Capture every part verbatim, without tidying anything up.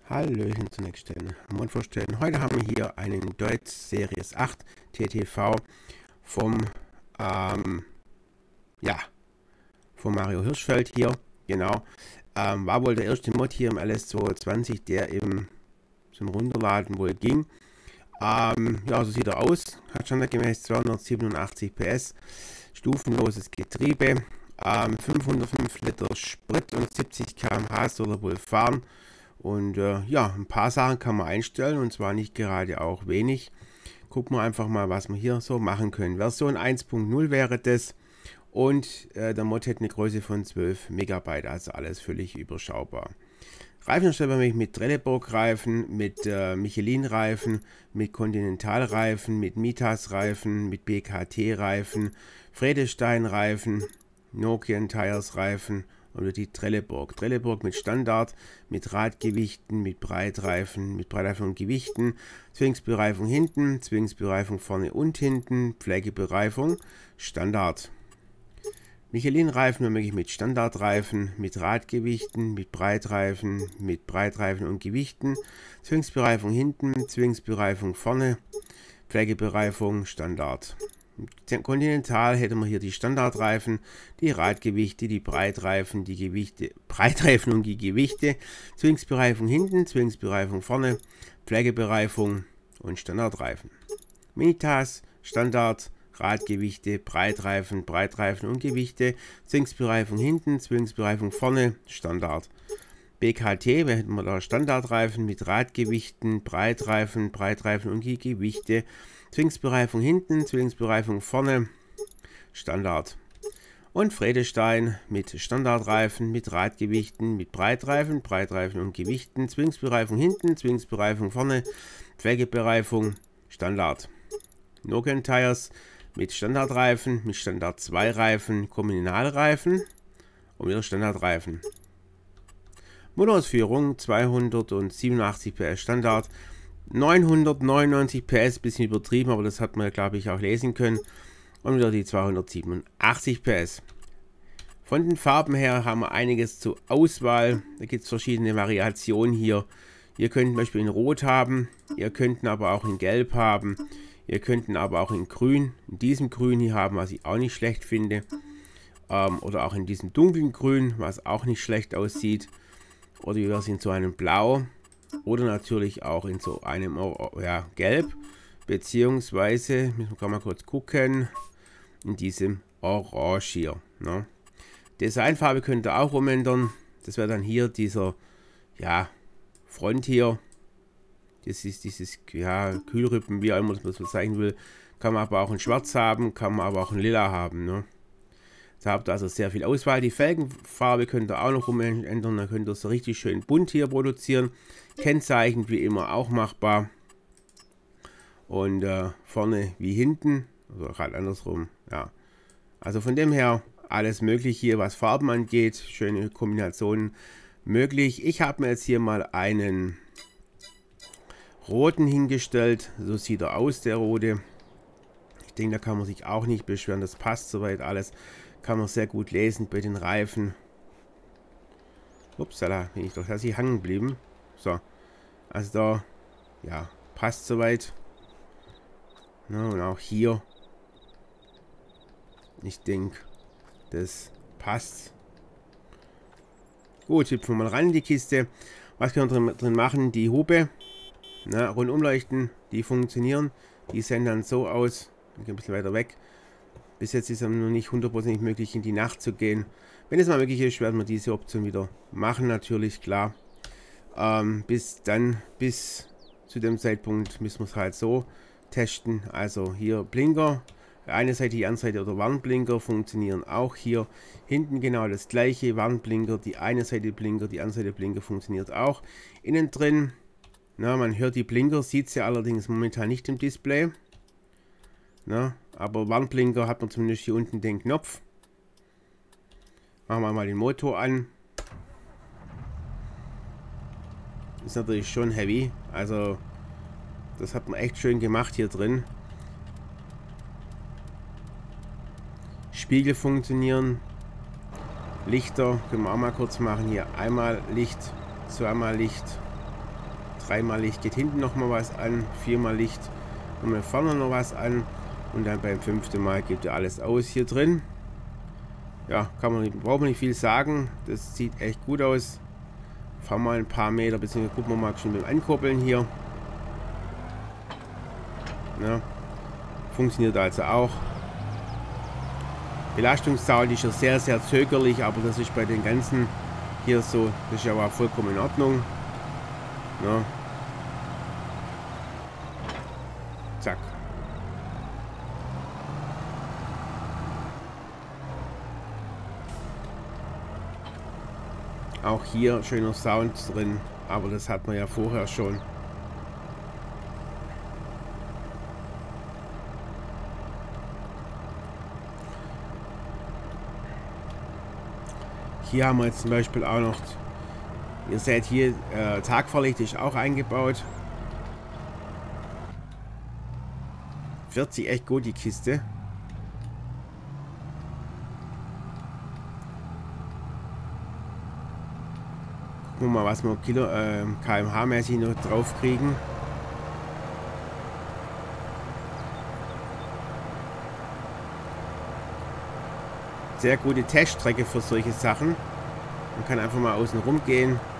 Hallöchen zur nächsten Mod vorstellen. Heute haben wir hier einen Deutz Series acht T T V vom, ähm, ja, von Mario Hirschfeld hier, genau. Ähm, war wohl der erste Mod hier im L S zweihundertzwanzig, der eben zum Runterladen wohl ging. Ähm, ja, so sieht er aus. Hat standardgemäß zweihundertsiebenundachtzig P S, stufenloses Getriebe, ähm, fünfhundertfünf Liter Sprit und siebzig Kilometer pro Stunde soll er wohl fahren. Und äh, ja, ein paar Sachen kann man einstellen, und zwar nicht gerade auch wenig. Gucken wir einfach mal, was wir hier so machen können. Version eins Punkt null wäre das, und äh, der Mod hätte eine Größe von zwölf Megabyte, also alles völlig überschaubar. Reifen stellen wir mit Trelleborg-Reifen, mit äh, Michelin-Reifen, mit Continental-Reifen, mit Mitas-Reifen, mit B K T-Reifen, Vredestein-Reifen, Nokian-Tires-Reifen oder die Trelleborg. Trelleborg mit Standard, mit Radgewichten, mit Breitreifen, mit Breitreifen und Gewichten, Zwillingsbereifung hinten, Zwillingsbereifung vorne und hinten, Pflegebereifung, Standard. Michelin-Reifen womöglich mit Standardreifen, mit Radgewichten, mit Breitreifen, mit Breitreifen und Gewichten, Zwillingsbereifung hinten, Zwillingsbereifung vorne, Pflegebereifung, Standard. Continental hätten wir hier die Standardreifen, die Radgewichte, die Breitreifen, die Gewichte, Breitreifen und die Gewichte, Zwillingsbereifung hinten, Zwillingsbereifung vorne, Pflegebereifung und Standardreifen. Mitas, Standard, Radgewichte, Breitreifen, Breitreifen und Gewichte, Zwillingsbereifung hinten, Zwillingsbereifung vorne, Standard. B K T, wir hätten wir da Standardreifen mit Radgewichten, Breitreifen, Breitreifen und die Gewichte, Zwillingsbereifung hinten, Zwillingsbereifung vorne, Standard. Und Vredestein mit Standardreifen, mit Radgewichten, mit Breitreifen, Breitreifen und Gewichten, Zwillingsbereifung hinten, Zwillingsbereifung vorne, Pflegebereifung, Standard. Nokian Tires mit Standardreifen, mit Standard zwei Reifen, Kommunalreifen und wieder Standardreifen. Motorausführung zweihundertsiebenundachtzig P S Standard, neunhundertneunundneunzig P S, bisschen übertrieben, aber das hat man, glaube ich, auch lesen können. Und wieder die zweihundertsiebenundachtzig P S. Von den Farben her haben wir einiges zur Auswahl. Da gibt es verschiedene Variationen hier. Ihr könnt zum Beispiel in Rot haben, ihr könnt aber auch in Gelb haben, ihr könnt aber auch in Grün, in diesem Grün hier haben, was ich auch nicht schlecht finde. Ähm, oder auch in diesem dunklen Grün, was auch nicht schlecht aussieht. Oder wir sind so einem Blau. Oder natürlich auch in so einem ja, Gelb, beziehungsweise, müssen wir mal kurz gucken, in diesem Orange hier. Ne? Designfarbe könnt ihr auch umändern. Das wäre dann hier dieser, ja, Front hier. Das ist dieses, ja, Kühlrippen, wie auch immer man das bezeichnen will. Kann man aber auch in Schwarz haben, kann man aber auch in Lila haben. Ne? Da habt ihr also sehr viel Auswahl. Die Felgenfarbe könnt ihr auch noch umändern. Da könnt ihr so richtig schön bunt hier produzieren. Kennzeichen wie immer auch machbar. Und äh, vorne wie hinten. Also gerade andersrum. Ja. Also von dem her alles möglich hier, was Farben angeht. Schöne Kombinationen möglich. Ich habe mir jetzt hier mal einen roten hingestellt. So sieht er aus, der rote. Ich denke, da kann man sich auch nicht beschweren. Das passt soweit alles. Kann man sehr gut lesen bei den Reifen. Upsala, bin ich doch herzlich hängen geblieben. So, also da, ja, passt soweit. Na, und auch hier. Ich denke, das passt. Gut, hüpfen wir mal ran in die Kiste. Was können wir drin, drin machen? Die Hupe, na, rundum leuchten, die funktionieren. Die sehen dann so aus. Ich gehe ein bisschen weiter weg. Bis jetzt ist es noch nicht hundertprozentig möglich, in die Nacht zu gehen. Wenn es mal möglich ist, werden wir diese Option wieder machen, natürlich, klar. Ähm, bis dann, bis zu dem Zeitpunkt müssen wir es halt so testen. Also hier Blinker, eine Seite, die andere Seite oder Warnblinker funktionieren auch hier. Hinten genau das gleiche, Warnblinker, die eine Seite Blinker, die andere Seite Blinker funktioniert auch. Innen drin, na, man hört die Blinker, sieht sie allerdings momentan nicht im Display. Na, aber Warnblinker hat man zumindest hier unten den Knopf. Machen wir mal den Motor an. Ist natürlich schon heavy. Also das hat man echt schön gemacht hier drin. Spiegel funktionieren. Lichter können wir auch mal kurz machen. Hier einmal Licht, zweimal Licht. Dreimal Licht geht hinten nochmal was an. Viermal Licht und wir vorne noch was an. Und dann beim fünften Mal geht ja alles aus hier drin. Ja, kann man nicht, braucht man nicht viel sagen. Das sieht echt gut aus. Fahren wir ein paar Meter, beziehungsweise gucken wir mal schon mit dem Ankurbeln hier. Ja, funktioniert also auch. Belastungszahl ist ja sehr, sehr zögerlich, aber das ist bei den ganzen hier so, das ist ja auch vollkommen in Ordnung. Ja. Zack. Auch hier schöner Sound drin, aber das hat man ja vorher schon. Hier haben wir jetzt zum Beispiel auch noch, ihr seht hier, äh, Tagfahrlicht ist auch eingebaut. Fährt sich echt gut, die Kiste. Gucken wir mal, was wir Kilo, äh, kmh-mäßig noch drauf kriegen. Sehr gute Teststrecke für solche Sachen. Man kann einfach mal außen rum gehen. Und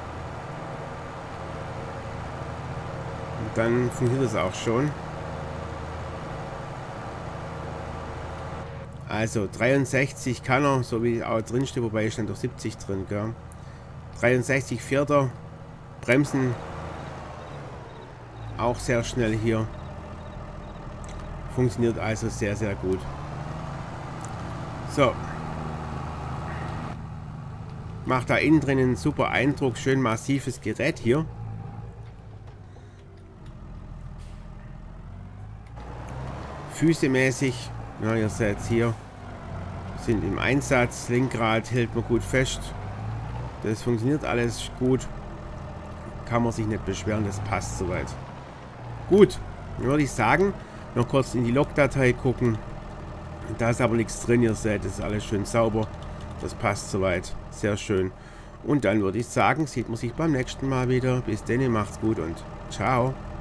dann funktioniert das auch schon. Also dreiundsechzig kann er, so wie auch drin steht, wobei stand doch siebzig drin, gell? dreiundsechzig fährt er. Bremsen auch sehr schnell hier. Funktioniert also sehr, sehr gut. So. Macht da innen drin einen super Eindruck. Schön massives Gerät hier. Füße mäßig. Ja, ihr seht hier. Sind im Einsatz. Lenkrad hält man gut fest. Das funktioniert alles gut. Kann man sich nicht beschweren. Das passt soweit. Gut. Dann würde ich sagen, noch kurz in die Logdatei gucken. Da ist aber nichts drin. Ihr seht, das ist alles schön sauber. Das passt soweit. Sehr schön. Und dann würde ich sagen, sieht man sich beim nächsten Mal wieder. Bis dann, macht's gut und ciao.